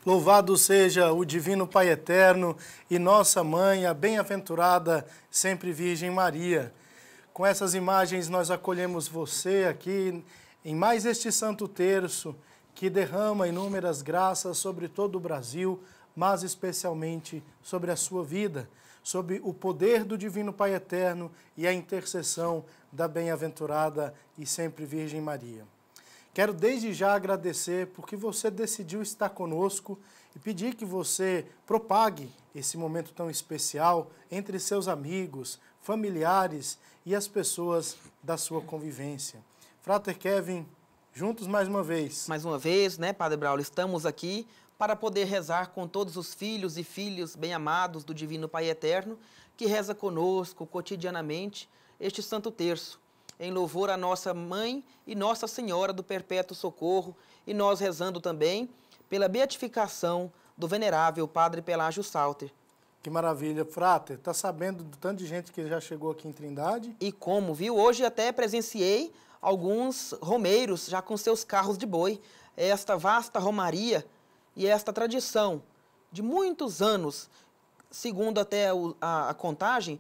Louvado seja o Divino Pai Eterno e nossa Mãe, a bem-aventurada sempre Virgem Maria. Com essas imagens nós acolhemos você aqui em mais este Santo Terço que derrama inúmeras graças sobre todo o Brasil, mas especialmente sobre a sua vida, sobre o poder do Divino Pai Eterno e a intercessão da bem-aventurada e sempre Virgem Maria. Quero desde já agradecer porque você decidiu estar conosco e pedir que você propague esse momento tão especial entre seus amigos, familiares e as pessoas da sua convivência. Frater Kevin, juntos mais uma vez. Mais uma vez, né, Padre Braulio, estamos aqui para poder rezar com todos os filhos e filhas bem-amados do Divino Pai Eterno, que reza conosco cotidianamente este Santo Terço, em louvor à nossa Mãe e Nossa Senhora do Perpétuo Socorro, e nós rezando também pela beatificação do venerável Padre Pelágio Salter. Que maravilha, Frater. Está sabendo do tanto de gente que já chegou aqui em Trindade? E como, viu? Hoje até presenciei alguns romeiros já com seus carros de boi. Esta vasta romaria e esta tradição de muitos anos, segundo até a contagem,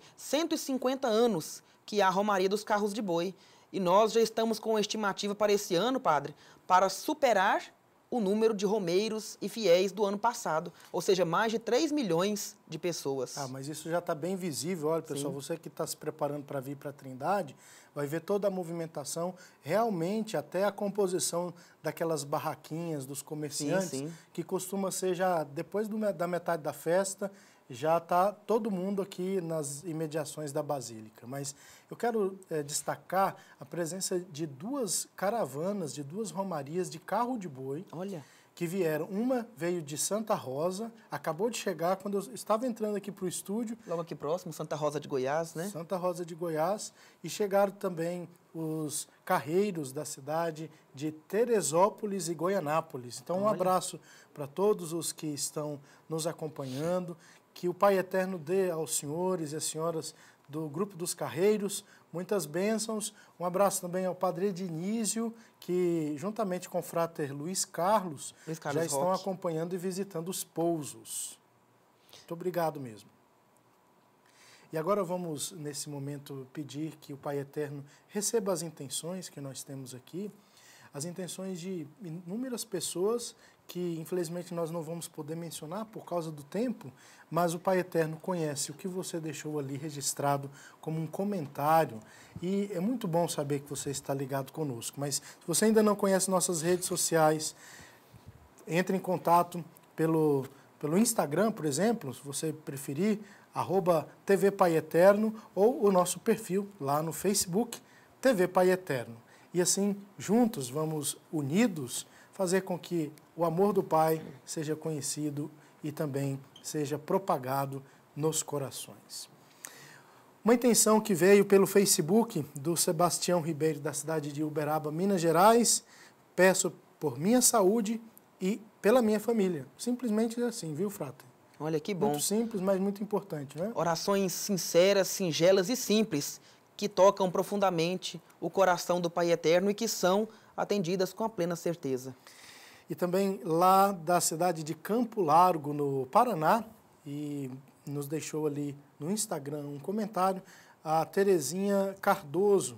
150 anos que há a romaria dos carros de boi. E nós já estamos com estimativa para esse ano, padre, para superar o número de romeiros e fiéis do ano passado, ou seja, mais de 3 milhões de pessoas. Ah, mas isso já está bem visível. Olha, pessoal, sim, você que está se preparando para vir para a Trindade, vai ver toda a movimentação, realmente até a composição daquelas barraquinhas dos comerciantes, sim, sim, que costuma ser já depois da metade da festa, já está todo mundo aqui nas imediações da Basílica. Mas eu quero destacar a presença de duas caravanas, de duas romarias de carro de boi. Olha, que vieram. Uma veio de Santa Rosa, acabou de chegar quando eu estava entrando aqui para o estúdio. Logo aqui próximo, Santa Rosa de Goiás, né? Santa Rosa de Goiás. E chegaram também os carreiros da cidade de Teresópolis e Goianápolis. Então, um abraço para todos os que estão nos acompanhando. Que o Pai Eterno dê aos senhores e às senhoras do Grupo dos Carreiros muitas bênçãos. Um abraço também ao Padre Ednísio, que juntamente com o Frater Luiz Carlos já estão acompanhando e visitando os pousos. Muito obrigado mesmo. E agora vamos, nesse momento, pedir que o Pai Eterno receba as intenções que nós temos aqui, as intenções de inúmeras pessoas que, infelizmente, nós não vamos poder mencionar por causa do tempo, mas o Pai Eterno conhece o que você deixou ali registrado como um comentário, e é muito bom saber que você está ligado conosco. Mas se você ainda não conhece nossas redes sociais, entre em contato pelo Instagram, por exemplo, se você preferir, @TV Pai Eterno, ou o nosso perfil lá no Facebook, TV Pai Eterno. E assim, juntos, vamos unidos fazer com que o amor do Pai seja conhecido e também seja propagado nos corações. Uma intenção que veio pelo Facebook do Sebastião Ribeiro, da cidade de Uberaba, Minas Gerais. Peço por minha saúde e pela minha família. Simplesmente assim, viu, Frater? Olha que bom. Muito simples, mas muito importante, né? Orações sinceras, singelas e simples, que tocam profundamente o coração do Pai Eterno e que são atendidas com a plena certeza. E também lá da cidade de Campo Largo, no Paraná, e nos deixou ali no Instagram um comentário, a Terezinha Cardoso,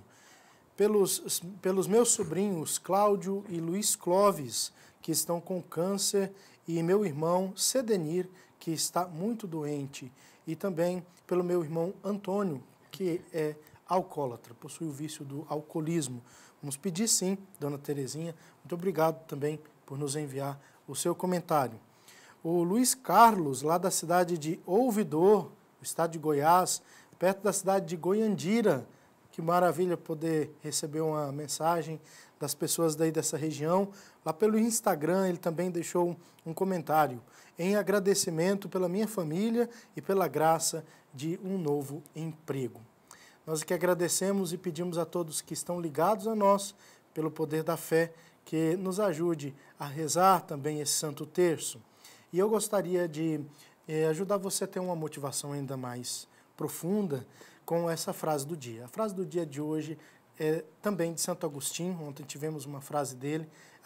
pelos meus sobrinhos Cláudio e Luiz Clóvis, que estão com câncer, e meu irmão Cedenir, que está muito doente, e também pelo meu irmão Antônio, que é alcoólatra, possui o vício do alcoolismo. Vamos pedir sim, dona Terezinha, muito obrigado também por nos enviar o seu comentário. O Luiz Carlos, lá da cidade de Ouvidor, no estado de Goiás, perto da cidade de Goiandira, que maravilha poder receber uma mensagem das pessoas daí dessa região. Lá pelo Instagram ele também deixou um comentário, em agradecimento pela minha família e pela graça de um novo emprego. Nós que agradecemos e pedimos a todos que estão ligados a nós, pelo poder da fé, que nos ajude a rezar também esse Santo Terço. E eu gostaria de ajudar você a ter uma motivação ainda mais profunda com essa frase do dia. A frase do dia de hoje é também de Santo Agostinho, ontem tivemos uma frase dele,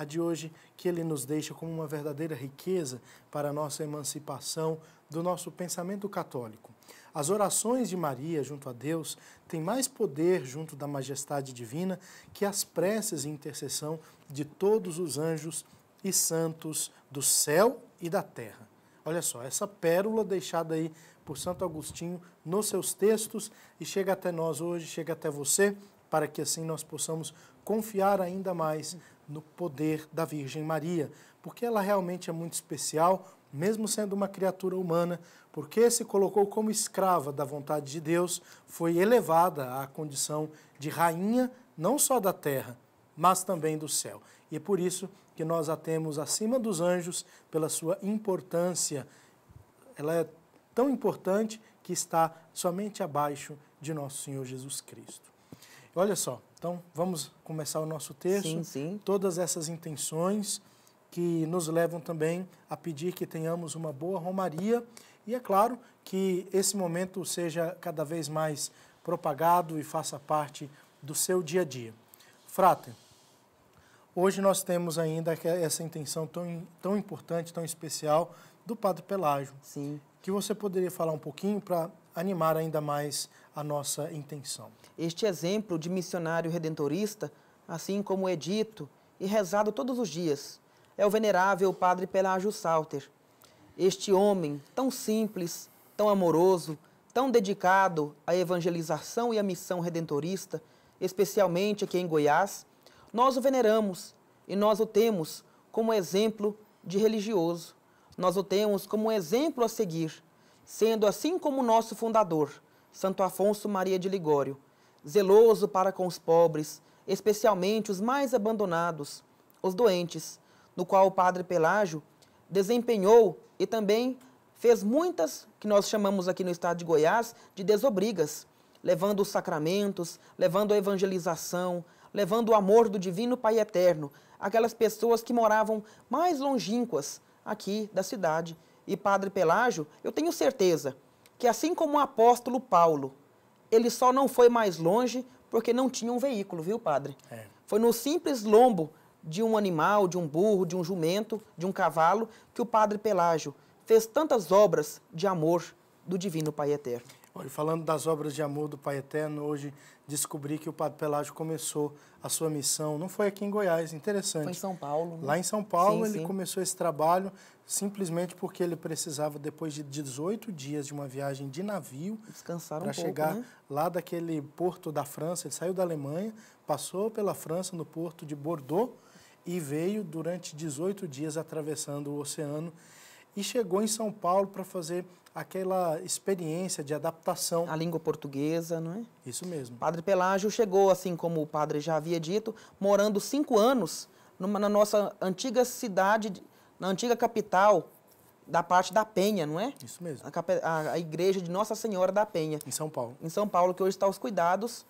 a de hoje, que ele nos deixa como uma verdadeira riqueza para a nossa emancipação do nosso pensamento católico. As orações de Maria junto a Deus têm mais poder junto da majestade divina que as preces e intercessão de todos os anjos e santos do céu e da terra. Olha só, essa pérola deixada aí por Santo Agostinho nos seus textos e chega até nós hoje, chega até você, para que assim nós possamos confiar ainda mais no poder da Virgem Maria, porque ela realmente é muito especial, mesmo sendo uma criatura humana, porque se colocou como escrava da vontade de Deus, foi elevada à condição de rainha, não só da terra, mas também do céu. E é por isso que nós a temos acima dos anjos, pela sua importância. Ela é tão importante que está somente abaixo de nosso Senhor Jesus Cristo. Olha só, então vamos começar o nosso texto. Sim, sim. Todas essas intenções que nos levam também a pedir que tenhamos uma boa romaria e é claro que esse momento seja cada vez mais propagado e faça parte do seu dia a dia. Frater, hoje nós temos ainda essa intenção tão importante, tão especial do Padre Pelágio. Sim. Que você poderia falar um pouquinho para animar ainda mais a nossa intenção. Este exemplo de missionário redentorista, assim como é dito e rezado todos os dias, é o venerável Padre Pelágio Salter. Este homem tão simples, tão amoroso, tão dedicado à evangelização e à missão redentorista, especialmente aqui em Goiás, nós o veneramos e nós o temos como exemplo de religioso. Nós o temos como um exemplo a seguir, sendo assim como o nosso fundador, Santo Afonso Maria de Ligório, zeloso para com os pobres, especialmente os mais abandonados, os doentes, no qual o Padre Pelágio desempenhou e também fez muitas, que nós chamamos aqui no estado de Goiás, de desobrigas, levando os sacramentos, levando a evangelização, levando o amor do Divino Pai Eterno, aquelas pessoas que moravam mais longínquas aqui da cidade. E Padre Pelágio, eu tenho certeza que assim como o apóstolo Paulo, ele só não foi mais longe porque não tinha um veículo, viu, padre? Foi no simples lombo de um animal, de um burro, de um jumento, de um cavalo, que o Padre Pelágio fez tantas obras de amor do Divino Pai Eterno. Olha, falando das obras de amor do Pai Eterno, hoje descobri que o Padre Pelágio começou a sua missão, não foi aqui em Goiás, interessante. Foi em São Paulo. Lá em São Paulo Sim, ele sim. começou esse trabalho simplesmente porque ele precisava, depois de 18 dias de uma viagem de navio, Descansar um para pouco, chegar né? lá daquele porto da França. Ele saiu da Alemanha, passou pela França no porto de Bordeaux e veio durante 18 dias atravessando o oceano e chegou em São Paulo para fazer aquela experiência de adaptação. A língua portuguesa, não é? Isso mesmo. Padre Pelágio chegou, assim como o padre já havia dito, morando 5 anos na nossa antiga cidade, na antiga capital da parte da Penha, não é? Isso mesmo. A igreja de Nossa Senhora da Penha. Em São Paulo. Em São Paulo, que hoje está aos cuidados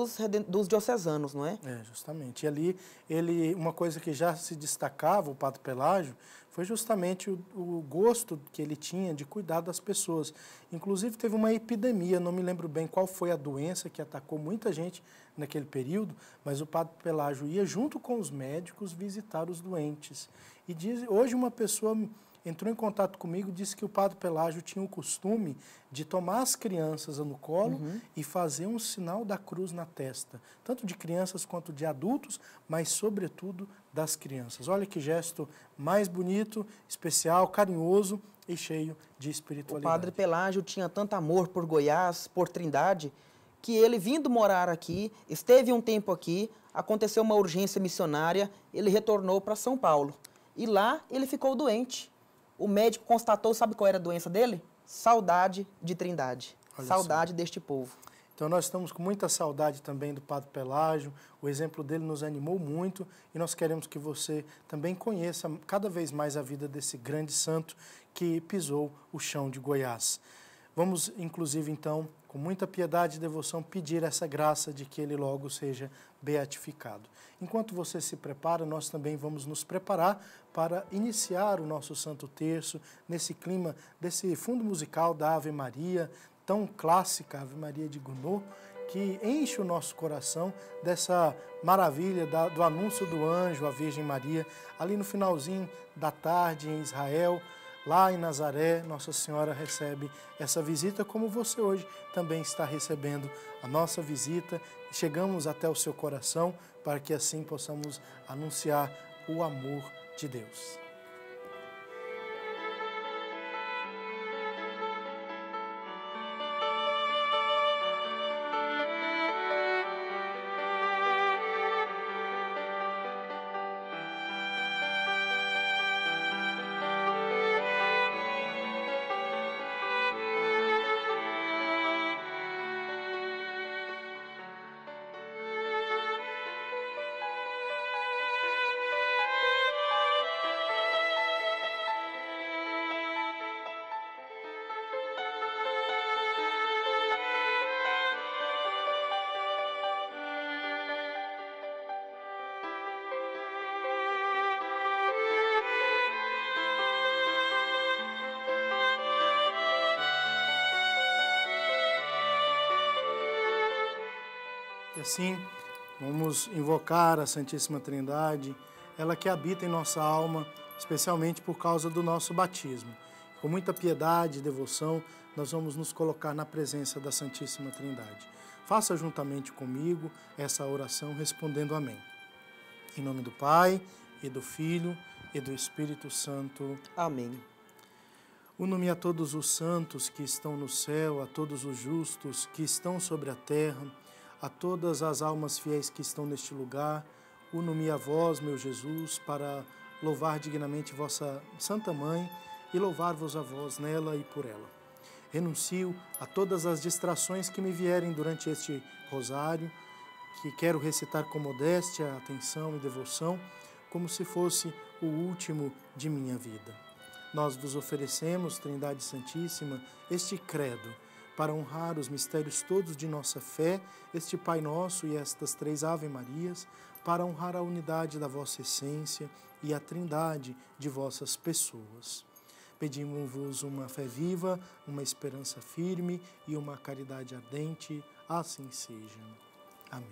dos diocesanos, não é? É, justamente. E ali, uma coisa que já se destacava, o Padre Pelágio, foi justamente o gosto que ele tinha de cuidar das pessoas. Inclusive, teve uma epidemia, não me lembro bem qual foi a doença que atacou muita gente naquele período, mas o Padre Pelágio ia junto com os médicos visitar os doentes. E hoje uma pessoa entrou em contato comigo e disse que o Padre Pelágio tinha o costume de tomar as crianças no colo e fazer um sinal da cruz na testa, tanto de crianças quanto de adultos, mas sobretudo das crianças. Olha que gesto mais bonito, especial, carinhoso e cheio de espiritualidade. O Padre Pelágio tinha tanto amor por Goiás, por Trindade, que ele vindo morar aqui, esteve um tempo aqui, aconteceu uma urgência missionária, ele retornou para São Paulo. E lá ele ficou doente. O médico constatou, sabe qual era a doença dele? Saudade de Trindade. Olha saudade deste povo. Então nós estamos com muita saudade também do Padre Pelágio, o exemplo dele nos animou muito e nós queremos que você também conheça cada vez mais a vida desse grande santo que pisou o chão de Goiás. Vamos, inclusive, então, com muita piedade e devoção, pedir essa graça de que ele logo seja beatificado. Enquanto você se prepara, nós também vamos nos preparar para iniciar o nosso Santo Terço, nesse clima desse fundo musical da Ave Maria, tão clássica, Ave Maria de Gounod, que enche o nosso coração dessa maravilha do anúncio do anjo à Virgem Maria, ali no finalzinho da tarde em Israel, lá em Nazaré, Nossa Senhora recebe essa visita, como você hoje também está recebendo a nossa visita. Chegamos até o seu coração para que assim possamos anunciar o amor de Deus. E assim, vamos invocar a Santíssima Trindade, ela que habita em nossa alma, especialmente por causa do nosso batismo. Com muita piedade e devoção, nós vamos nos colocar na presença da Santíssima Trindade. Faça juntamente comigo essa oração respondendo amém. Em nome do Pai, e do Filho, e do Espírito Santo. Amém. Uno-me a todos os santos que estão no céu, a todos os justos que estão sobre a terra, a todas as almas fiéis que estão neste lugar. Uno-me a vós, meu Jesus, para louvar dignamente vossa Santa Mãe e louvar-vos a vós nela e por ela. Renuncio a todas as distrações que me vierem durante este rosário, que quero recitar com modéstia, atenção e devoção, como se fosse o último de minha vida. Nós vos oferecemos, Trindade Santíssima, este credo, para honrar os mistérios todos de nossa fé, este Pai Nosso e estas 3 Ave Marias, para honrar a unidade da vossa essência e a trindade de vossas pessoas. Pedimos-vos uma fé viva, uma esperança firme e uma caridade ardente, assim seja. Amém.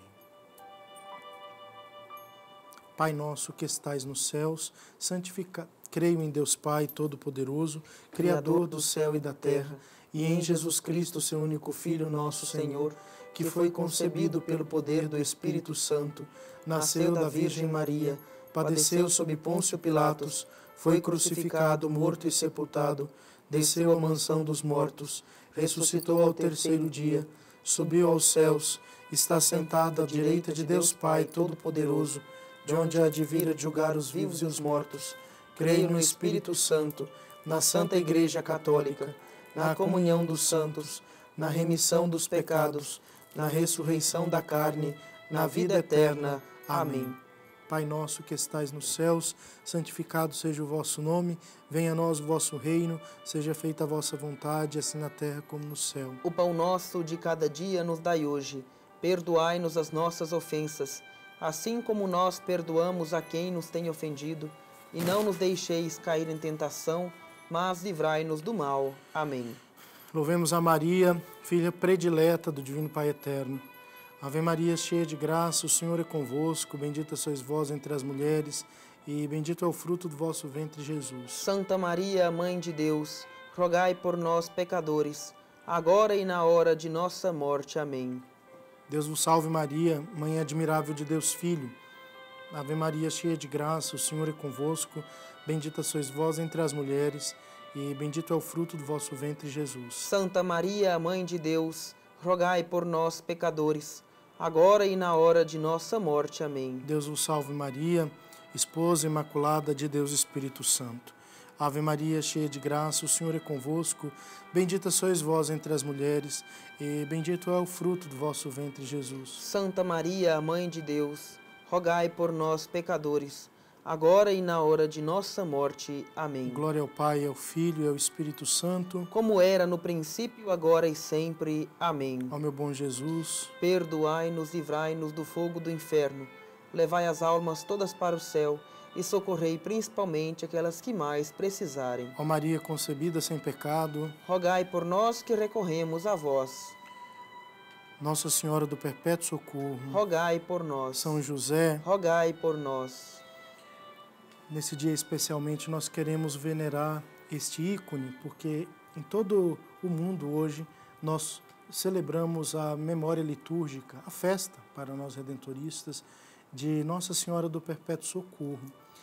Pai nosso que estais nos céus, santificado. Creio em Deus Pai Todo-Poderoso, Criador do céu e da terra, e em Jesus Cristo, seu único Filho, nosso Senhor, que foi concebido pelo poder do Espírito Santo, nasceu da Virgem Maria, padeceu sob Pôncio Pilatos, foi crucificado, morto e sepultado, desceu à mansão dos mortos, ressuscitou ao 3º dia, subiu aos céus, está sentado à direita de Deus Pai Todo-Poderoso, de onde há de vir a julgar os vivos e os mortos. Creio no Espírito Santo, na Santa Igreja Católica, na comunhão dos santos, na remissão dos pecados, na ressurreição da carne, na vida eterna. Amém. Pai nosso que estais nos céus, santificado seja o vosso nome, venha a nós o vosso reino, seja feita a vossa vontade, assim na terra como no céu. O pão nosso de cada dia nos dai hoje. Perdoai-nos as nossas ofensas, assim como nós perdoamos a quem nos tem ofendido, e não nos deixeis cair em tentação, mas livrai-nos do mal. Amém. Louvemos a Maria, filha predileta do Divino Pai Eterno. Ave Maria, cheia de graça, o Senhor é convosco, bendita sois vós entre as mulheres, e bendito é o fruto do vosso ventre, Jesus. Santa Maria, Mãe de Deus, rogai por nós, pecadores, agora e na hora de nossa morte. Amém. Deus vos salve Maria, Mãe admirável de Deus Filho. Ave Maria, cheia de graça, o Senhor é convosco, bendita sois vós entre as mulheres, e bendito é o fruto do vosso ventre, Jesus. Santa Maria, Mãe de Deus, rogai por nós, pecadores, agora e na hora de nossa morte. Amém. Deus vos salve Maria, Esposa Imaculada de Deus Espírito Santo. Ave Maria, cheia de graça, o Senhor é convosco, bendita sois vós entre as mulheres, e bendito é o fruto do vosso ventre, Jesus. Santa Maria, Mãe de Deus, rogai por nós, pecadores, agora e na hora de nossa morte. Amém. Glória ao Pai, ao Filho e ao Espírito Santo, como era no princípio, agora e sempre. Amém. Ó meu bom Jesus, perdoai-nos, livrai-nos do fogo do inferno, levai as almas todas para o céu e socorrei principalmente aquelas que mais precisarem. Ó Maria concebida sem pecado, rogai por nós que recorremos a vós. Nossa Senhora do Perpétuo Socorro, rogai por nós. São José, rogai por nós. nesse dia especialmente nós queremos venerar este ícone, porque em todo o mundo hoje nós celebramos a memória litúrgica, a festa para nós redentoristas de Nossa Senhora do Perpétuo Socorro.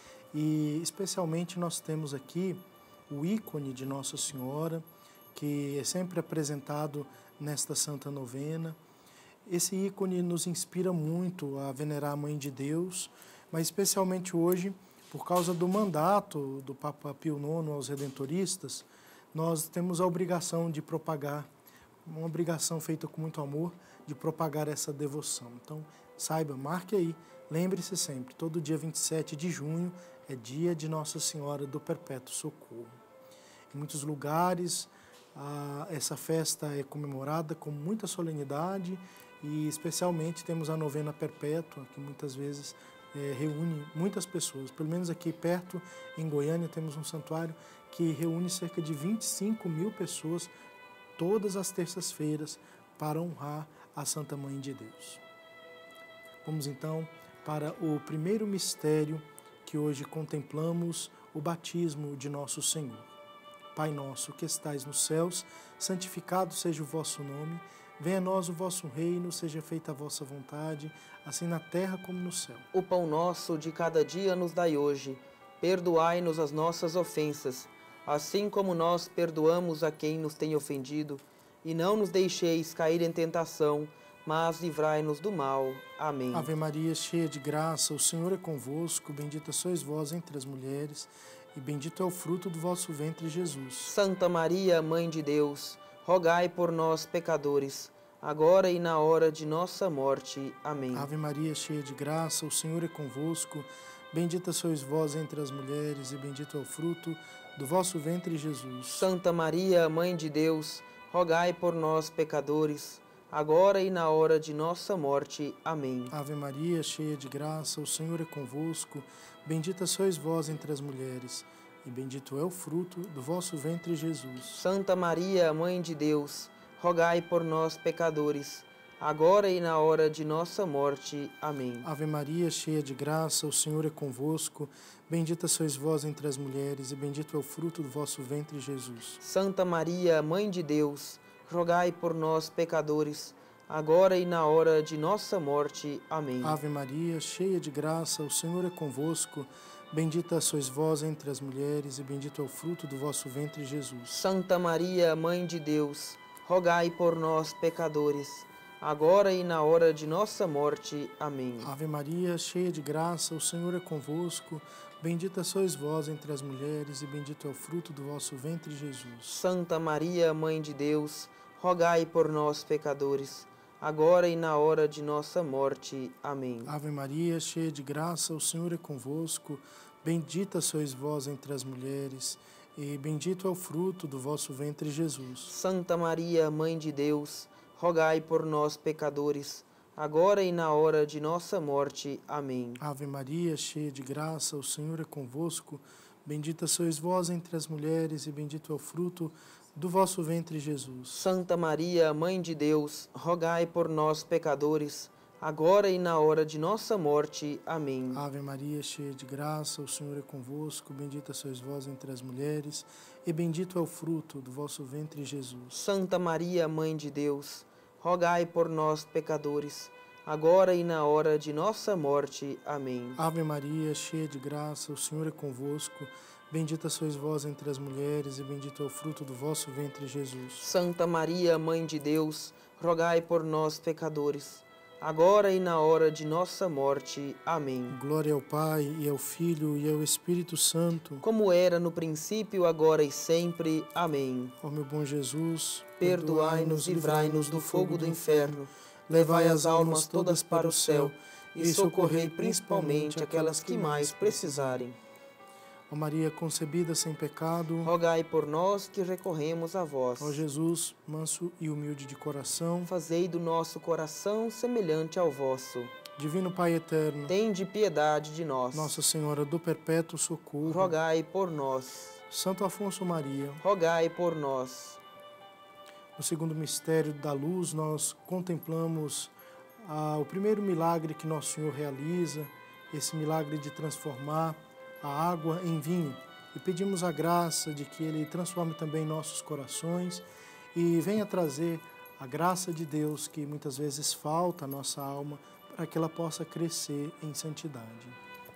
E especialmente nós temos aqui o ícone de Nossa Senhora, que é sempre apresentado nesta Santa Novena. Esse ícone nos inspira muito a venerar a Mãe de Deus, mas especialmente hoje, por causa do mandato do Papa Pio IX aos redentoristas, nós temos a obrigação de propagar, uma obrigação feita com muito amor, de propagar essa devoção. Então, saiba, marque aí, lembre-se sempre, todo dia 27 de junho é dia de Nossa Senhora do Perpétuo Socorro. Em muitos lugares, essa festa é comemorada com muita solenidade e especialmente temos a novena perpétua, que muitas vezes reúne muitas pessoas. Pelo menos aqui perto, em Goiânia, temos um santuário que reúne cerca de 25 mil pessoas todas as terças-feiras para honrar a Santa Mãe de Deus. Vamos então para o primeiro mistério que hoje contemplamos, o batismo de nosso Senhor. Pai nosso que estais nos céus, santificado seja o vosso nome, venha a nós o vosso reino, seja feita a vossa vontade, assim na terra como no céu. O pão nosso de cada dia nos dai hoje, perdoai-nos as nossas ofensas, assim como nós perdoamos a quem nos tem ofendido, e não nos deixeis cair em tentação, mas livrai-nos do mal. Amém. Ave Maria, cheia de graça, o Senhor é convosco, bendita sois vós entre as mulheres, e bendito é o fruto do vosso ventre, Jesus. Santa Maria, Mãe de Deus, rogai por nós, pecadores, agora e na hora de nossa morte. Amém. Ave Maria, cheia de graça, o Senhor é convosco, bendita sois vós entre as mulheres, e bendito é o fruto do vosso ventre, Jesus. Santa Maria, Mãe de Deus, rogai por nós, pecadores, agora e na hora de nossa morte. Amém. Ave Maria, cheia de graça, o Senhor é convosco, bendita sois vós entre as mulheres, e bendito é o fruto do vosso ventre, Jesus. Santa Maria, Mãe de Deus, rogai por nós, pecadores, agora e na hora de nossa morte. Amém. Ave Maria, cheia de graça, o Senhor é convosco, bendita sois vós entre as mulheres, e bendito é o fruto do vosso ventre, Jesus. Santa Maria, Mãe de Deus, rogai por nós, pecadores, agora e na hora de nossa morte. Amém. Ave Maria, cheia de graça, o Senhor é convosco, bendita sois vós entre as mulheres, e bendito é o fruto do vosso ventre, Jesus. Santa Maria, Mãe de Deus, rogai por nós, pecadores, agora e na hora de nossa morte. Amém. Ave Maria, cheia de graça, o Senhor é convosco, bendita sois vós entre as mulheres, e bendito é o fruto do vosso ventre, Jesus. Santa Maria, Mãe de Deus, rogai por nós, pecadores, agora e na hora de nossa morte. Amém. Ave Maria, cheia de graça, o Senhor é convosco, bendita sois vós entre as mulheres, e bendito é o fruto do vosso ventre, Jesus. Santa Maria, Mãe de Deus, rogai por nós, pecadores, agora e na hora de nossa morte. Amém. Ave Maria, cheia de graça, o Senhor é convosco, bendita sois vós entre as mulheres, e bendito é o fruto do vosso ventre, Jesus. Santa Maria, Mãe de Deus, rogai por nós, pecadores, agora e na hora de nossa morte. Amém. Ave Maria, cheia de graça, o Senhor é convosco, bendita sois vós entre as mulheres, e bendito é o fruto do vosso ventre, Jesus. Santa Maria, Mãe de Deus, rogai por nós, pecadores, agora e na hora de nossa morte. Amém. Ave Maria, cheia de graça, o Senhor é convosco, bendita sois vós entre as mulheres, e bendito é o fruto do vosso ventre, Jesus. Santa Maria, Mãe de Deus, rogai por nós, pecadores, agora e na hora de nossa morte. Amém. Glória ao Pai, e ao Filho, e ao Espírito Santo, como era no princípio, agora e sempre. Amém. ó meu bom Jesus, Perdoai-nos e livrai-nos do fogo do inferno, levai as almas todas para o céu, e socorrei principalmente aquelas que mais precisarem. Ó Maria concebida sem pecado, rogai por nós que recorremos a vós. ó Jesus, manso e humilde de coração, fazei do nosso coração semelhante ao vosso. Divino Pai eterno, tende piedade de nós. Nossa Senhora do Perpétuo Socorro, rogai por nós. Santo Afonso Maria, rogai por nós. No segundo mistério da luz, nós contemplamos o primeiro milagre que Nosso Senhor realiza, esse milagre de transformar a água em vinho. E pedimos a graça de que Ele transforme também nossos corações e venha trazer a graça de Deus que muitas vezes falta à nossa alma para que ela possa crescer em santidade.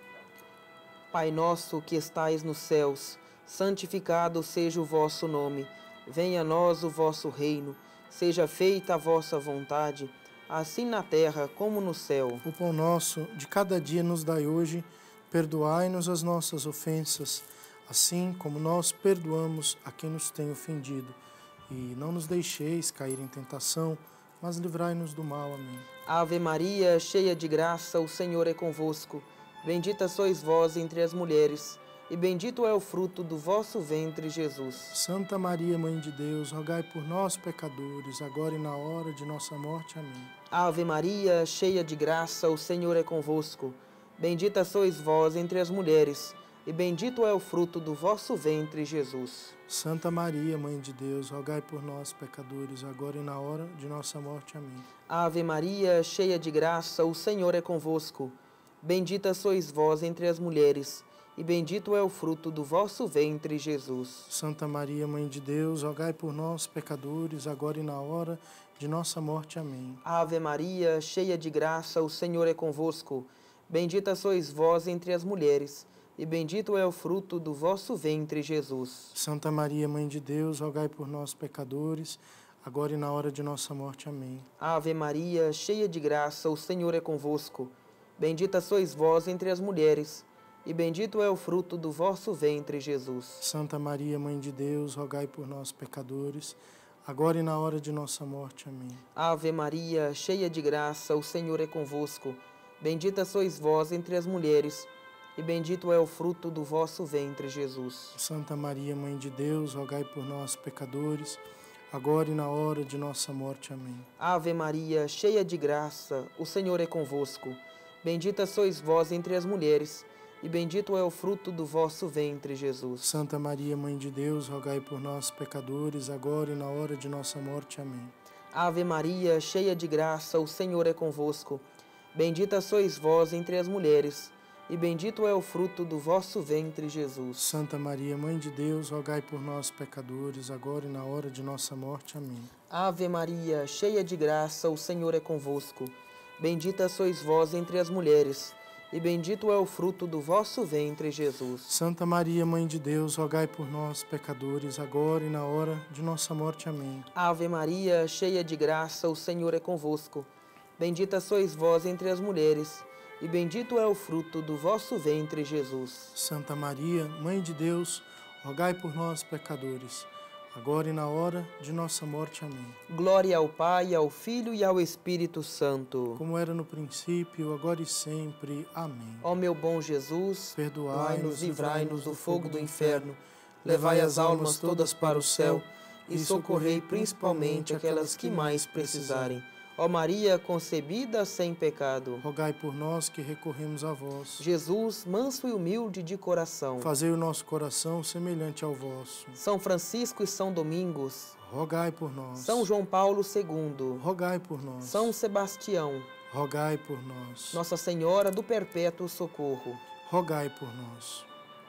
Pai nosso que estais nos céus, santificado seja o vosso nome. Venha a nós o vosso reino. Seja feita a vossa vontade, assim na terra como no céu. O pão nosso de cada dia nos dai hoje. Perdoai-nos as nossas ofensas, assim como nós perdoamos a quem nos tem ofendido. E não nos deixeis cair em tentação, mas livrai-nos do mal. Amém. Ave Maria, cheia de graça, o Senhor é convosco. Bendita sois vós entre as mulheres, e bendito é o fruto do vosso ventre, Jesus. Santa Maria, Mãe de Deus, rogai por nós, pecadores, agora e na hora de nossa morte. Amém. Ave Maria, cheia de graça, o Senhor é convosco. Bendita sois vós entre as mulheres, e bendito é o fruto do vosso ventre, Jesus. Santa Maria, Mãe de Deus, rogai por nós, pecadores, agora e na hora de nossa morte. Amém. Ave Maria, cheia de graça, o Senhor é convosco. Bendita sois vós entre as mulheres, e bendito é o fruto do vosso ventre, Jesus. Santa Maria, Mãe de Deus, rogai por nós, pecadores, agora e na hora de nossa morte. Amém. Ave Maria, cheia de graça, o Senhor é convosco. Bendita sois vós entre as mulheres, e bendito é o fruto do vosso ventre, Jesus. Santa Maria, Mãe de Deus, rogai por nós, pecadores, agora e na hora de nossa morte. Amém. Ave Maria, cheia de graça, o Senhor é convosco. Bendita sois vós entre as mulheres, e bendito é o fruto do vosso ventre, Jesus. Santa Maria, Mãe de Deus, rogai por nós, pecadores, agora e na hora de nossa morte. Amém. Ave Maria, cheia de graça, o Senhor é convosco. Bendita sois vós entre as mulheres, e bendito é o fruto do vosso ventre, Jesus. Santa Maria, Mãe de Deus, rogai por nós, pecadores, agora e na hora de nossa morte. Amém. Ave Maria, cheia de graça, o Senhor é convosco. Bendita sois vós entre as mulheres, e bendito é o fruto do vosso ventre, Jesus. Santa Maria, Mãe de Deus, rogai por nós, pecadores, agora e na hora de nossa morte. Amém. Ave Maria, cheia de graça, o Senhor é convosco. Bendita sois vós entre as mulheres, e bendito é o fruto do vosso ventre, Jesus. Santa Maria, Mãe de Deus, rogai por nós, pecadores, agora e na hora de nossa morte. Amém. Ave Maria, cheia de graça, o Senhor é convosco. Bendita sois vós entre as mulheres, e bendito é o fruto do vosso ventre, Jesus. Santa Maria, Mãe de Deus, rogai por nós, pecadores, agora e na hora de nossa morte. Amém. Ave Maria, cheia de graça, o Senhor é convosco. Bendita sois vós entre as mulheres, e bendito é o fruto do vosso ventre, Jesus. Santa Maria, Mãe de Deus, rogai por nós, pecadores, agora e na hora de nossa morte. Amém. Glória ao Pai, ao Filho e ao Espírito Santo. Como era no princípio, agora e sempre. Amém. Ó meu bom Jesus, perdoai-nos, livrai-nos do fogo do inferno, levai as almas todas para o céu e socorrei principalmente aquelas que mais precisarem. Ó Maria concebida sem pecado, rogai por nós que recorremos a vós. Jesus, manso e humilde de coração, fazei o nosso coração semelhante ao vosso. São Francisco e São Domingos, rogai por nós. São João Paulo II, rogai por nós. São Sebastião, rogai por nós. Nossa Senhora do Perpétuo Socorro, rogai por nós.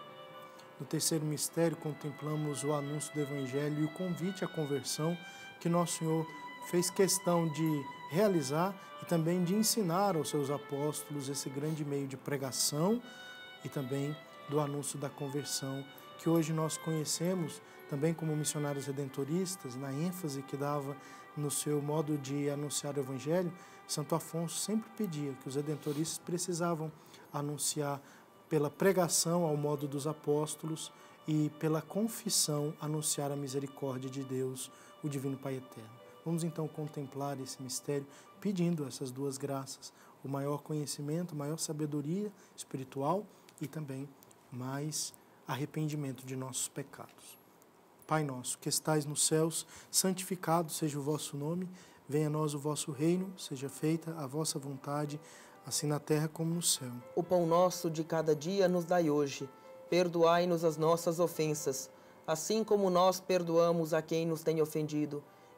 No terceiro mistério, contemplamos o anúncio do Evangelho e o convite à conversão que Nosso Senhor fez questão de realizar e também de ensinar aos seus apóstolos esse grande meio de pregação e também do anúncio da conversão, que hoje nós conhecemos também como missionários redentoristas, na ênfase que dava no seu modo de anunciar o Evangelho. Santo Afonso sempre pedia que os redentoristas precisavam anunciar pela pregação ao modo dos apóstolos e pela confissão anunciar a misericórdia de Deus, o Divino Pai Eterno. Vamos então contemplar esse mistério pedindo essas duas graças, o maior conhecimento, maior sabedoria espiritual e também mais arrependimento de nossos pecados. Pai nosso, que estais nos céus, santificado seja o vosso nome, venha a nós o vosso reino, seja feita a vossa vontade, assim na terra como no céu. O pão nosso de cada dia nos dai hoje, perdoai-nos as nossas ofensas, assim como nós perdoamos a quem nos tem ofendido.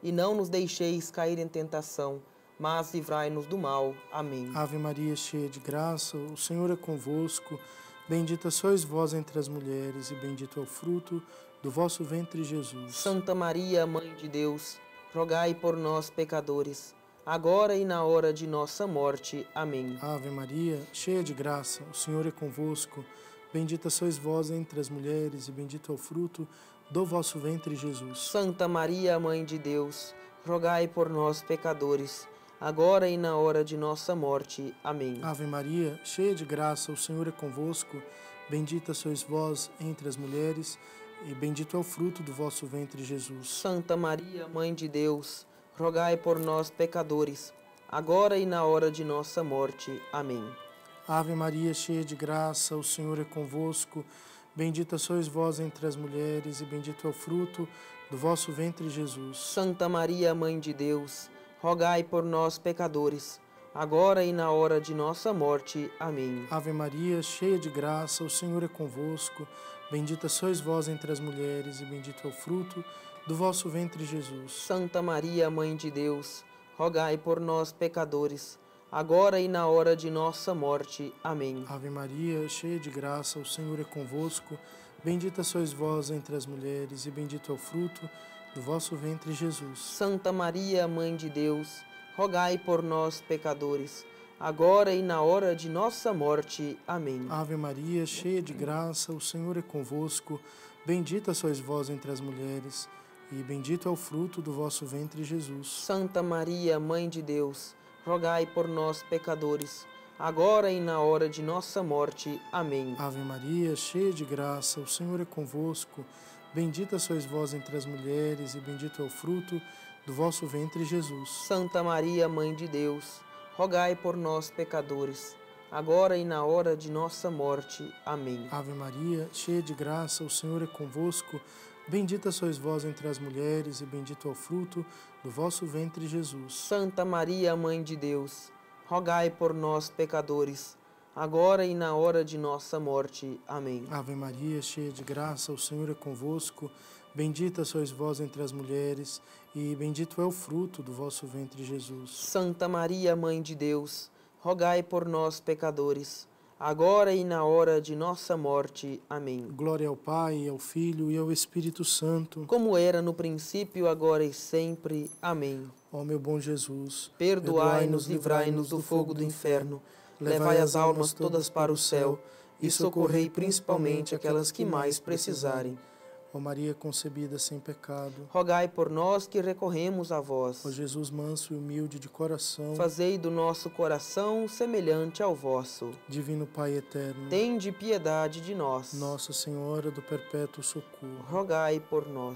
e não nos deixeis cair em tentação, mas livrai-nos do mal. Amém. Ave Maria, cheia de graça, o Senhor é convosco. Bendita sois vós entre as mulheres, e bendito é o fruto do vosso ventre, Jesus. Santa Maria, Mãe de Deus, rogai por nós, pecadores, agora e na hora de nossa morte. Amém. Ave Maria, cheia de graça, o Senhor é convosco. Bendita sois vós entre as mulheres, e bendito é o fruto do vosso ventre, Jesus. Santa Maria, Mãe de Deus, rogai por nós, pecadores, agora e na hora de nossa morte. Amém. Ave Maria, cheia de graça, o Senhor é convosco. Bendita sois vós entre as mulheres, e bendito é o fruto do vosso ventre, Jesus. Santa Maria, Mãe de Deus, rogai por nós, pecadores, agora e na hora de nossa morte. Amém. Ave Maria, cheia de graça, o Senhor é convosco. Bendita sois vós entre as mulheres, e bendito é o fruto do vosso ventre, Jesus. Santa Maria, Mãe de Deus, rogai por nós, pecadores, agora e na hora de nossa morte. Amém. Ave Maria, cheia de graça, o Senhor é convosco. Bendita sois vós entre as mulheres, e bendito é o fruto do vosso ventre, Jesus. Santa Maria, Mãe de Deus, rogai por nós, pecadores, agora e na hora de nossa morte. Amém. Ave Maria, cheia de graça, o Senhor é convosco. Bendita sois vós entre as mulheres, e bendito é o fruto do vosso ventre, Jesus. Santa Maria, Mãe de Deus, rogai por nós, pecadores, agora e na hora de nossa morte. Amém. Ave Maria, cheia de graça, o Senhor é convosco. Bendita sois vós entre as mulheres, e bendito é o fruto do vosso ventre, Jesus. Santa Maria, Mãe de Deus, rogai por nós, pecadores, agora e na hora de nossa morte. Amém. Ave Maria, cheia de graça, o Senhor é convosco. Bendita sois vós entre as mulheres, e bendito é o fruto do vosso ventre, Jesus. Santa Maria, Mãe de Deus, rogai por nós, pecadores, agora e na hora de nossa morte. Amém. Ave Maria, cheia de graça, o Senhor é convosco. Bendita sois vós entre as mulheres, e bendito é o fruto do vosso ventre, Jesus. Santa Maria, Mãe de Deus, rogai por nós, pecadores, agora e na hora de nossa morte. Amém. Ave Maria, cheia de graça, o Senhor é convosco. Bendita sois vós entre as mulheres, e bendito é o fruto do vosso ventre, Jesus. Santa Maria, Mãe de Deus, rogai por nós, pecadores, agora e na hora de nossa morte. Amém. Glória ao Pai, ao Filho e ao Espírito Santo. Como era no princípio, agora e sempre. Amém. Ó meu bom Jesus, perdoai-nos, livrai-nos do fogo do inferno, levai as almas todas para o céu e socorrei principalmente aquelas que mais precisarem. Ó Maria concebida sem pecado, rogai por nós que recorremos a vós. ó Jesus manso e humilde de coração, fazei do nosso coração semelhante ao vosso. Divino Pai eterno, tende piedade de nós. Nossa Senhora do Perpétuo Socorro, rogai por nós.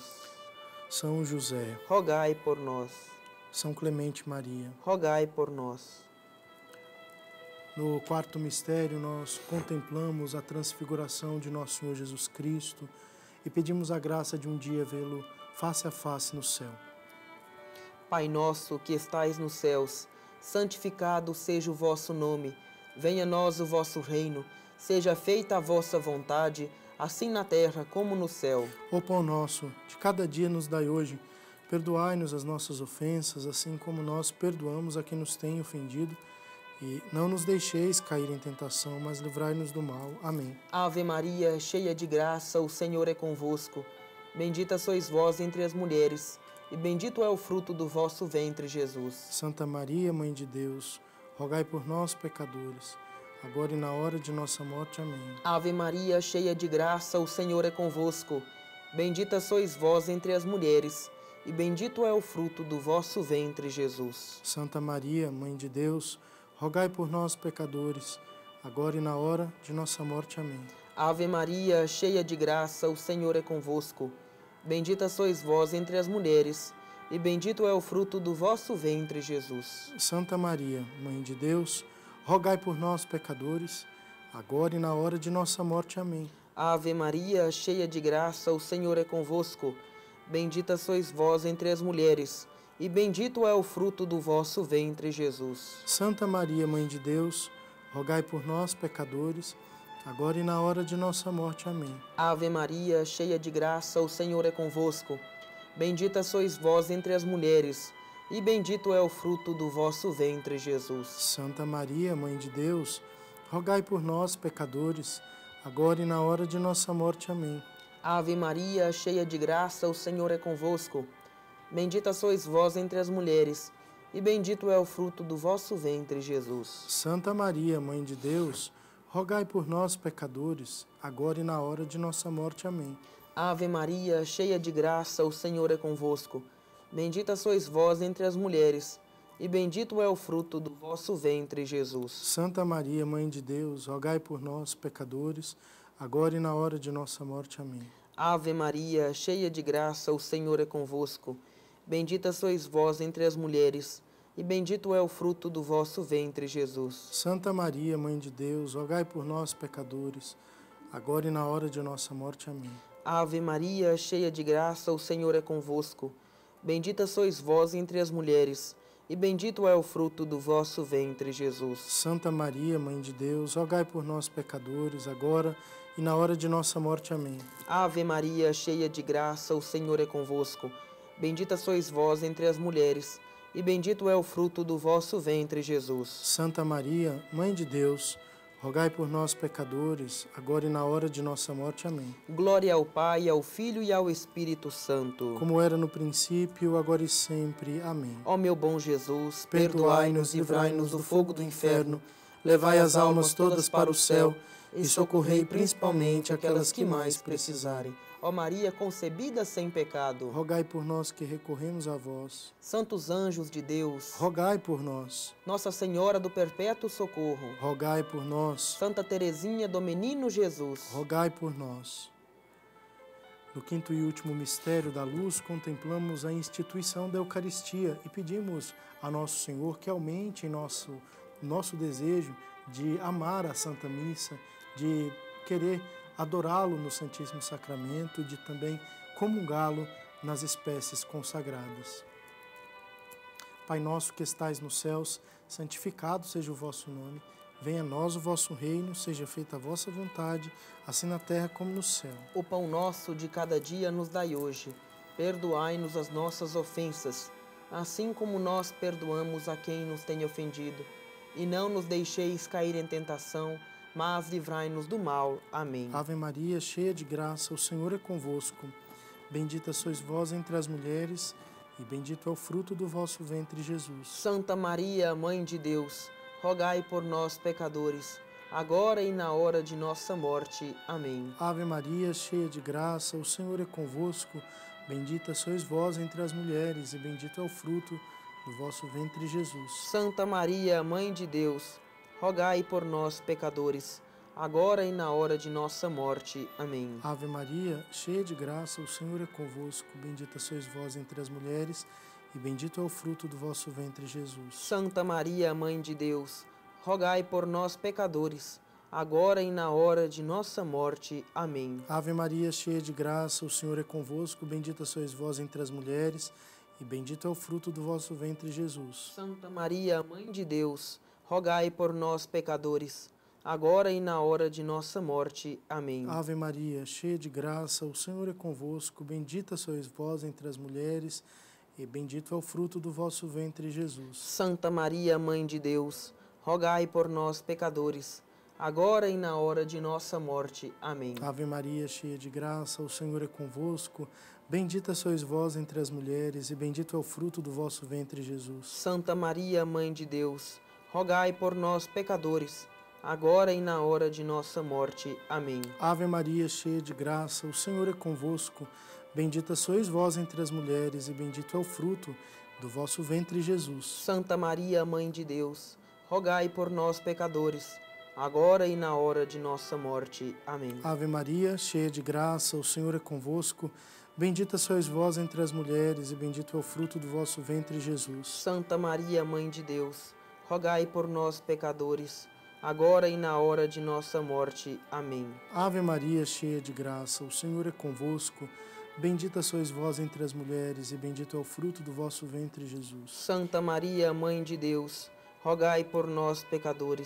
São José, rogai por nós. São Clemente Maria, rogai por nós. No quarto mistério, nós contemplamos a transfiguração de nosso Senhor Jesus Cristo e pedimos a graça de um dia vê-lo face a face no céu. Pai nosso que estais nos céus, santificado seja o vosso nome. Venha a nós o vosso reino. Seja feita a vossa vontade, assim na terra como no céu. O pão nosso de cada dia nos dai hoje. Perdoai-nos as nossas ofensas, assim como nós perdoamos a quem nos tem ofendido. E não nos deixeis cair em tentação, mas livrai-nos do mal. Amém. Ave Maria, cheia de graça, o Senhor é convosco. Bendita sois vós entre as mulheres, e bendito é o fruto do vosso ventre, Jesus. Santa Maria, Mãe de Deus, rogai por nós, pecadores, agora e na hora de nossa morte. Amém. Ave Maria, cheia de graça, o Senhor é convosco. Bendita sois vós entre as mulheres, e bendito é o fruto do vosso ventre, Jesus. Santa Maria, Mãe de Deus, rogai por nós, pecadores, agora e na hora de nossa morte. Amém. Ave Maria, cheia de graça, o Senhor é convosco. Bendita sois vós entre as mulheres, e bendito é o fruto do vosso ventre, Jesus. Santa Maria, Mãe de Deus, rogai por nós, pecadores, agora e na hora de nossa morte. Amém. Ave Maria, cheia de graça, o Senhor é convosco. Bendita sois vós entre as mulheres, e bendito é o fruto do vosso ventre, Jesus. Santa Maria, Mãe de Deus, rogai por nós, pecadores, agora e na hora de nossa morte. Amém. Ave Maria, cheia de graça, o Senhor é convosco. Bendita sois vós entre as mulheres, e bendito é o fruto do vosso ventre, Jesus. Santa Maria, Mãe de Deus, rogai por nós, pecadores, agora e na hora de nossa morte. Amém. Ave Maria, cheia de graça, o Senhor é convosco. Bendita sois vós entre as mulheres, e bendito é o fruto do vosso ventre, Jesus. Santa Maria, Mãe de Deus, rogai por nós, pecadores, agora e na hora de nossa morte. Amém. Ave Maria, cheia de graça, o Senhor é convosco. Bendita sois vós entre as mulheres, e bendito é o fruto do vosso ventre, Jesus. Santa Maria, Mãe de Deus, rogai por nós, pecadores, agora e na hora de nossa morte. Amém. Ave Maria, cheia de graça, o Senhor é convosco. Bendita sois vós entre as mulheres, e bendito é o fruto do vosso ventre, Jesus. Santa Maria, Mãe de Deus, rogai por nós, pecadores, agora e na hora de nossa morte. Amém. Ave Maria, cheia de graça, o Senhor é convosco. Bendita sois vós entre as mulheres, e bendito é o fruto do vosso ventre, Jesus. Santa Maria, Mãe de Deus, rogai por nós, pecadores, agora e na hora de nossa morte. Amém. Ave Maria, cheia de graça, o Senhor é convosco. Bendita sois vós entre as mulheres, e bendito é o fruto do vosso ventre, Jesus. Santa Maria, Mãe de Deus, rogai por nós, pecadores, agora e na hora de nossa morte. Amém. Glória ao Pai, ao Filho e ao Espírito Santo. Como era no princípio, agora e sempre. Amém. Ó meu bom Jesus, Perdoai-nos, livrai-nos do fogo do inferno, levai as almas todas para o céu e socorrei principalmente aquelas que mais precisarem. Ó Maria concebida sem pecado, Rogai por nós que recorremos a vós. santos anjos de Deus, Rogai por nós. Nossa Senhora do Perpétuo Socorro, Rogai por nós. Santa Teresinha do Menino Jesus, Rogai por nós. No quinto e último mistério da luz, contemplamos a instituição da Eucaristia e pedimos a Nosso Senhor que aumente nosso desejo de amar a Santa Missa, de querer adorá-lo no Santíssimo Sacramento e de também comungá-lo nas espécies consagradas. Pai nosso que estais nos céus, santificado seja o vosso nome. Venha a nós o vosso reino, seja feita a vossa vontade, assim na terra como no céu. o pão nosso de cada dia nos dai hoje. Perdoai-nos as nossas ofensas, assim como nós perdoamos a quem nos tem ofendido. E não nos deixeis cair em tentação, mas livrai-nos do mal. Amém. Ave Maria, cheia de graça, o Senhor é convosco. Bendita sois vós entre as mulheres, e bendito é o fruto do vosso ventre, Jesus. Santa Maria, Mãe de Deus, rogai por nós, pecadores, agora e na hora de nossa morte. Amém. Ave Maria, cheia de graça, o Senhor é convosco. Bendita sois vós entre as mulheres, e bendito é o fruto do vosso ventre, Jesus. Santa Maria, Mãe de Deus, rogai por nós, pecadores, agora e na hora de nossa morte. Amém. Ave Maria, cheia de graça, o Senhor é convosco. Bendita sois vós entre as mulheres, e bendito é o fruto do vosso ventre, Jesus. Santa Maria, Mãe de Deus, rogai por nós, pecadores, agora e na hora de nossa morte. Amém. Ave Maria, cheia de graça, o Senhor é convosco. Bendita sois vós entre as mulheres, e bendito é o fruto do vosso ventre, Jesus. Santa Maria, Mãe de Deus, rogai por nós, pecadores, agora e na hora de nossa morte. Amém. Ave Maria, cheia de graça, o Senhor é convosco. Bendita sois vós entre as mulheres, e bendito é o fruto do vosso ventre, Jesus. Santa Maria, Mãe de Deus, rogai por nós, pecadores, agora e na hora de nossa morte. Amém. Ave Maria, cheia de graça, o Senhor é convosco. Bendita sois vós entre as mulheres, e bendito é o fruto do vosso ventre, Jesus. Santa Maria, Mãe de Deus, rogai por nós, pecadores, agora e na hora de nossa morte. Amém. Ave Maria, cheia de graça, o Senhor é convosco. Bendita sois vós entre as mulheres, e bendito é o fruto do vosso ventre, Jesus. Santa Maria, Mãe de Deus, rogai por nós, pecadores, agora e na hora de nossa morte. Amém. Ave Maria, cheia de graça, o Senhor é convosco. Bendita sois vós entre as mulheres, e bendito é o fruto do vosso ventre, Jesus. Santa Maria, Mãe de Deus, rogai por nós, pecadores, agora e na hora de nossa morte. Amém. Ave Maria, cheia de graça, o Senhor é convosco. Bendita sois vós entre as mulheres, e bendito é o fruto do vosso ventre, Jesus. Santa Maria, Mãe de Deus, rogai por nós, pecadores,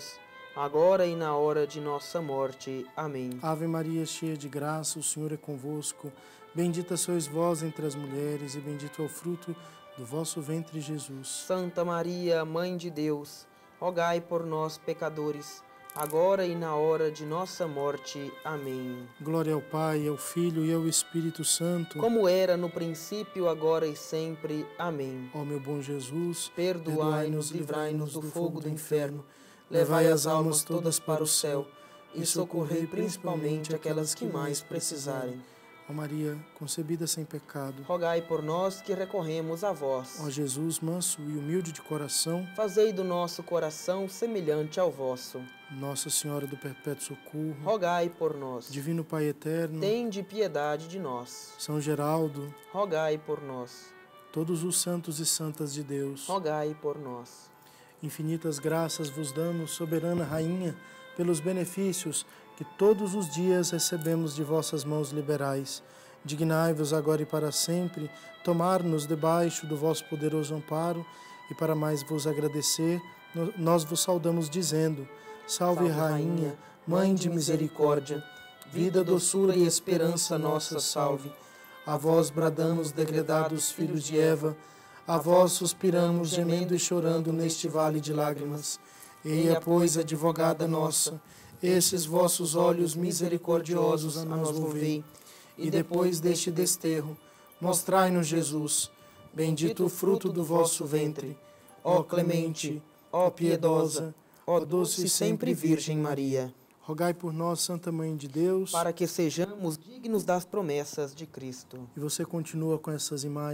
agora e na hora de nossa morte. Amém. Ave Maria, cheia de graça, o Senhor é convosco. Bendita sois vós entre as mulheres, e bendito é o fruto do vosso ventre, Jesus. Santa Maria, Mãe de Deus, rogai por nós, pecadores, agora e na hora de nossa morte. Amém. Glória ao Pai, ao Filho e ao Espírito Santo. Como era no princípio, agora e sempre. Amém. Ó meu bom Jesus, perdoai-nos, livrai-nos do fogo do inferno, levai as almas todas para o céu e socorrei principalmente aquelas que mais precisarem. Ó Maria, concebida sem pecado, rogai por nós que recorremos a vós. Ó Jesus, manso e humilde de coração, fazei do nosso coração semelhante ao vosso. Nossa Senhora do Perpétuo Socorro, rogai por nós. Divino Pai eterno, tende piedade de nós. São Geraldo, rogai por nós. Todos os santos e santas de Deus, rogai por nós. Infinitas graças vos damos, soberana Rainha, pelos benefícios que todos os dias recebemos de vossas mãos liberais. Dignai-vos agora e para sempre tomar-nos debaixo do vosso poderoso amparo, e para mais vos agradecer, nós vos saudamos dizendo: Salve Rainha, Mãe de misericórdia, vida, doçura e esperança nossa, salve. A vós bradamos, degredados filhos de Eva, a vós suspiramos, gemendo e chorando neste vale de lágrimas. Eia, pois, advogada nossa, esses vossos olhos misericordiosos a nós volvei, e depois deste desterro, mostrai-nos Jesus, bendito o fruto do vosso ventre. Ó clemente, ó piedosa, ó doce e sempre Virgem Maria, rogai por nós, Santa Mãe de Deus, para que sejamos dignos das promessas de Cristo. E você continua com essa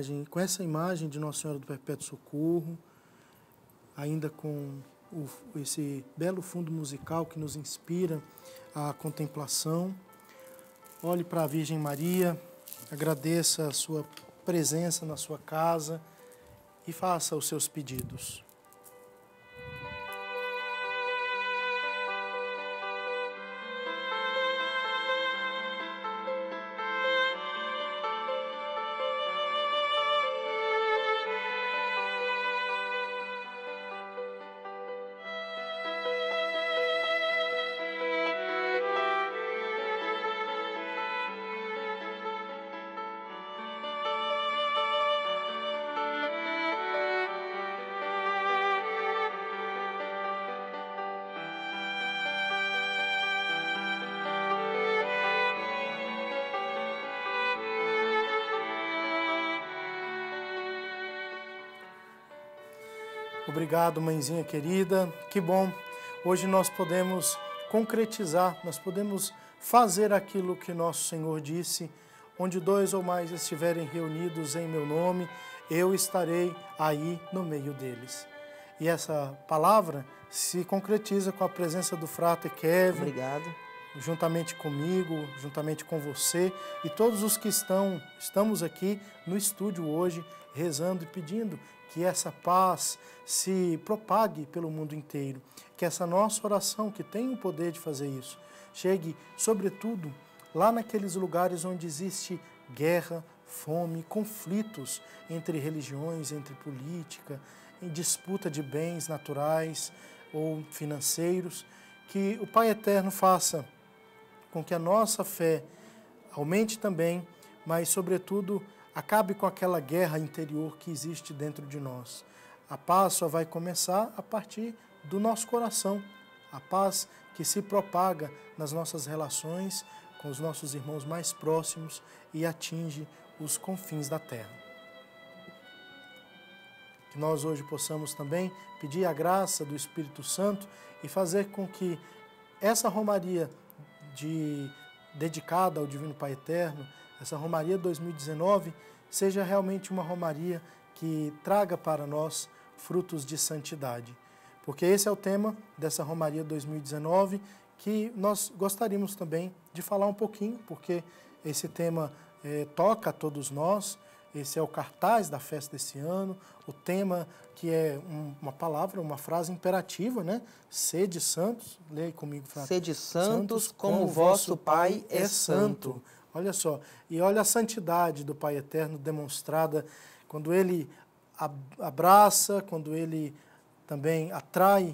imagem de Nossa Senhora do Perpétuo Socorro, ainda com esse belo fundo musical que nos inspira a contemplação. Olhe para a Virgem Maria, agradeça a sua presença na sua casa e faça os seus pedidos. Obrigado, mãezinha querida. Que bom. Hoje nós podemos concretizar, nós podemos fazer aquilo que nosso Senhor disse: onde 2 ou mais estiverem reunidos em meu nome, eu estarei aí no meio deles. E essa palavra se concretiza com a presença do Frate Kevin. Obrigado. Juntamente comigo, juntamente com você e todos os que estamos aqui no estúdio hoje, rezando e pedindo que essa paz se propague pelo mundo inteiro, que essa nossa oração, que tem o poder de fazer isso, chegue, sobretudo, lá naqueles lugares onde existe guerra, fome, conflitos entre religiões, entre política, em disputa de bens naturais ou financeiros, que o Pai Eterno faça com que a nossa fé aumente também, mas, sobretudo, acabe com aquela guerra interior que existe dentro de nós. A paz só vai começar a partir do nosso coração. A paz que se propaga nas nossas relações com os nossos irmãos mais próximos e atinge os confins da terra. Que nós hoje possamos também pedir a graça do Espírito Santo e fazer com que essa romaria dedicada ao Divino Pai Eterno, essa Romaria 2019, seja realmente uma romaria que traga para nós frutos de santidade. Porque esse é o tema dessa Romaria 2019, que nós gostaríamos também de falar um pouquinho, porque esse tema toca a todos nós. Esse é o cartaz da festa desse ano, o tema que é uma palavra, uma frase imperativa, né? Sede santos, leia comigo, Frate. Sede santos como o vosso Pai é santo. Olha só, e olha a santidade do Pai Eterno demonstrada quando Ele abraça, quando Ele também atrai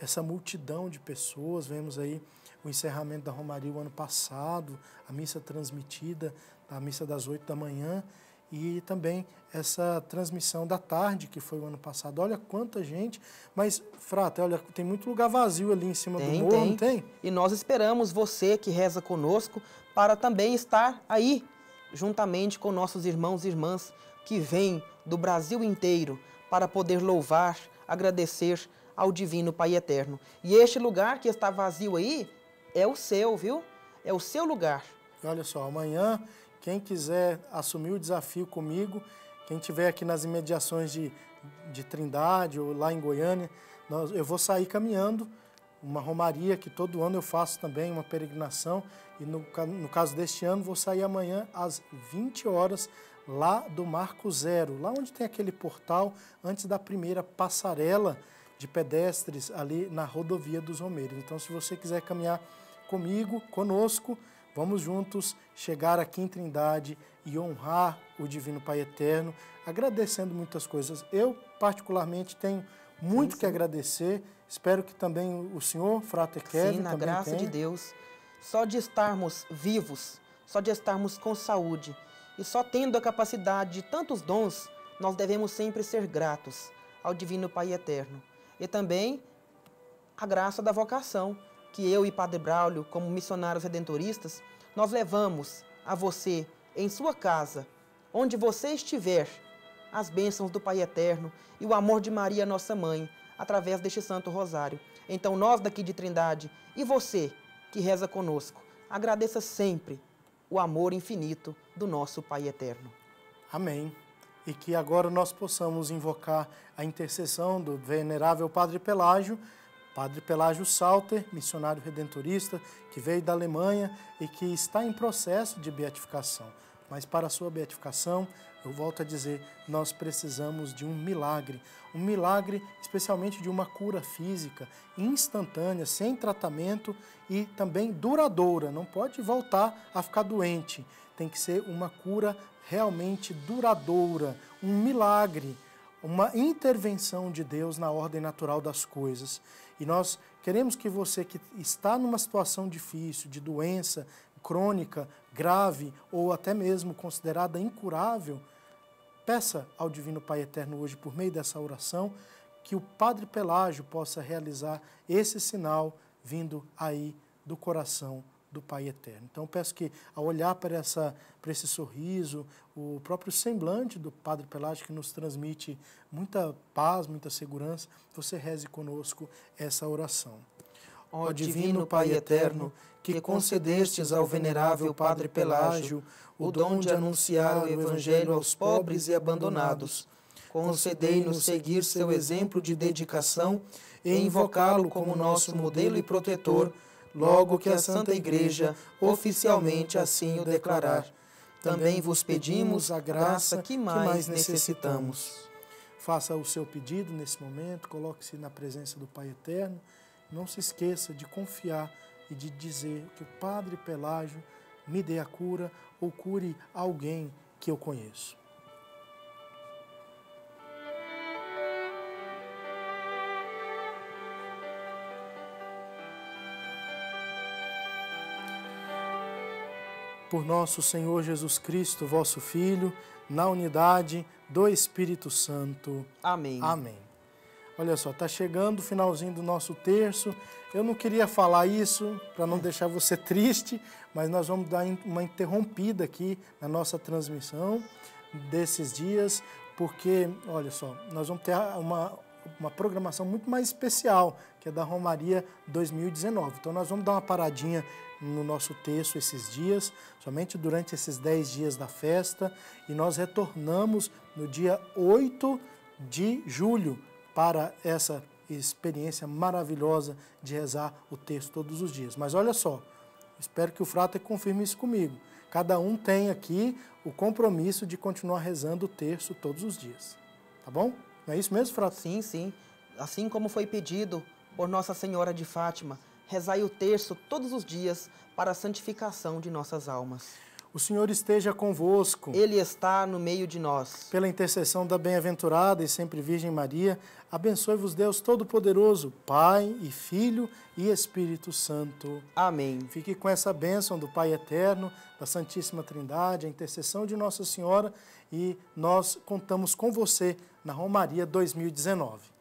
essa multidão de pessoas. Vemos aí o encerramento da Romaria o ano passado, a missa transmitida, a missa das 8 da manhã, e também essa transmissão da tarde, que foi o ano passado. Olha quanta gente, mas, Frata, olha, tem muito lugar vazio ali em cima do morro, não tem? E nós esperamos você que reza conosco para também estar aí, juntamente com nossos irmãos e irmãs que vêm do Brasil inteiro para poder louvar, agradecer ao Divino Pai Eterno. E este lugar que está vazio aí é o seu, viu? É o seu lugar. E olha só, amanhã, quem quiser assumir o desafio comigo, quem estiver aqui nas imediações de Trindade ou lá em Goiânia, eu vou sair caminhando, uma romaria que todo ano eu faço também, uma peregrinação, e no caso deste ano vou sair amanhã às 20 horas lá do Marco Zero, lá onde tem aquele portal antes da primeira passarela de pedestres ali na rodovia dos Romeiros. Então, se você quiser caminhar conosco, vamos juntos chegar aqui em Trindade e honrar o Divino Pai Eterno, agradecendo muitas coisas. Eu, particularmente, tenho muito que agradecer. Espero que também o senhor, Frater Kevin, sim, na graça de Deus. Só de estarmos vivos, só de estarmos com saúde e só tendo a capacidade de tantos dons, nós devemos sempre ser gratos ao Divino Pai Eterno. E também a graça da vocação, que eu e Padre Braulio, como missionários redentoristas, nós levamos a você, em sua casa, onde você estiver, as bênçãos do Pai Eterno e o amor de Maria, nossa Mãe, através deste Santo Rosário. Então, nós daqui de Trindade e você que reza conosco, agradeça sempre o amor infinito do nosso Pai Eterno. Amém. E que agora nós possamos invocar a intercessão do venerável Padre Pelágio Salter, missionário redentorista, que veio da Alemanha e que está em processo de beatificação. Mas para a sua beatificação, eu volto a dizer, nós precisamos de um milagre especialmente de uma cura física, instantânea, sem tratamento e também duradoura. Não pode voltar a ficar doente. Tem que ser uma cura realmente duradoura, um milagre, uma intervenção de Deus na ordem natural das coisas. E nós queremos que você que está numa situação difícil, de doença crônica, grave ou até mesmo considerada incurável, peça ao Divino Pai Eterno hoje, por meio dessa oração, que o Padre Pelágio possa realizar esse sinal vindo aí do coração do Pai Eterno. Então, peço que, ao olhar para esse sorriso, o próprio semblante do Padre Pelágio, que nos transmite muita paz, muita segurança, você reze conosco essa oração. Ó Divino Pai Eterno, que concedestes ao venerável Padre Pelágio o dom de anunciar o Evangelho aos pobres e abandonados, concedei-nos seguir seu exemplo de dedicação e invocá-lo como nosso modelo e protetor, logo que a Santa Igreja oficialmente assim o declarar. Também vos pedimos a graça que mais necessitamos. Faça o seu pedido nesse momento, coloque-se na presença do Pai Eterno. Não se esqueça de confiar e de dizer que o Padre Pelágio me dê a cura ou cure alguém que eu conheço. Por nosso Senhor Jesus Cristo, vosso Filho, na unidade do Espírito Santo. Amém. Amém. Olha só, está chegando o finalzinho do nosso terço. Eu não queria falar isso para não deixar você triste, mas nós vamos dar uma interrompida aqui na nossa transmissão desses dias, porque, olha só, nós vamos ter uma programação muito mais especial, que é da Romaria 2019. Então nós vamos dar uma paradinha no nosso texto esses dias, somente durante esses 10 dias da festa, e nós retornamos no dia 8 de julho para essa experiência maravilhosa de rezar o texto todos os dias. Mas olha só, espero que o Frater confirme isso comigo. Cada um tem aqui o compromisso de continuar rezando o terço todos os dias. Tá bom? Não é isso mesmo, Frater? Sim, sim. Assim como foi pedido por Nossa Senhora de Fátima, rezai o terço todos os dias para a santificação de nossas almas. O Senhor esteja convosco. Ele está no meio de nós. Pela intercessão da bem-aventurada e sempre Virgem Maria, abençoe-vos Deus Todo-Poderoso, Pai e Filho e Espírito Santo. Amém. Fique com essa bênção do Pai Eterno, da Santíssima Trindade, a intercessão de Nossa Senhora, e nós contamos com você na Romaria 2019.